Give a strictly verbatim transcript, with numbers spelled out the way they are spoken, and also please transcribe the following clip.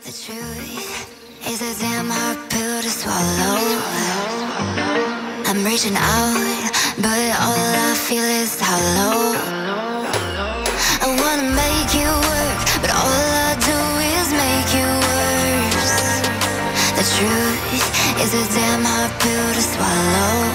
The truth is a damn hard pill to swallow. I'm reaching out, but all I feel is hollow. I wanna make you work, but all I do is make you worse. The truth is a damn hard pill to swallow.